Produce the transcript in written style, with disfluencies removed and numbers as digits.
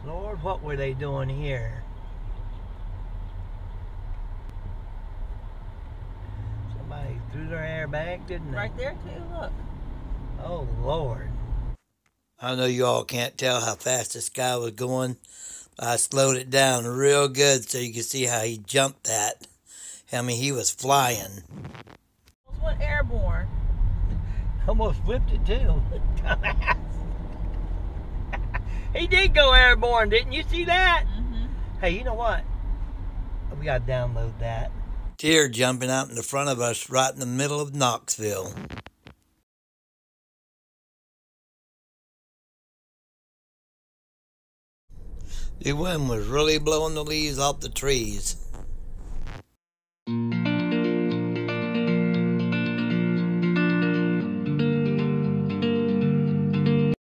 Lord, what were they doing here? Somebody threw their hair back, didn't they? Right there too, look. Oh, Lord. I know you all can't tell how fast this guy was going. I slowed it down real good so you can see how he jumped that. I mean, he was flying. Almost went airborne. Almost flipped it too. He did go airborne, didn't you see that? Mm-hmm. Hey, you know what? We gotta download that. Deer jumping out in the front of us right in the middle of Knoxville. The wind was really blowing the leaves off the trees.